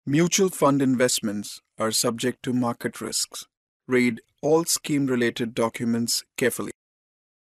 Mutual fund investments are subject to market risks. Read all scheme related documents carefully.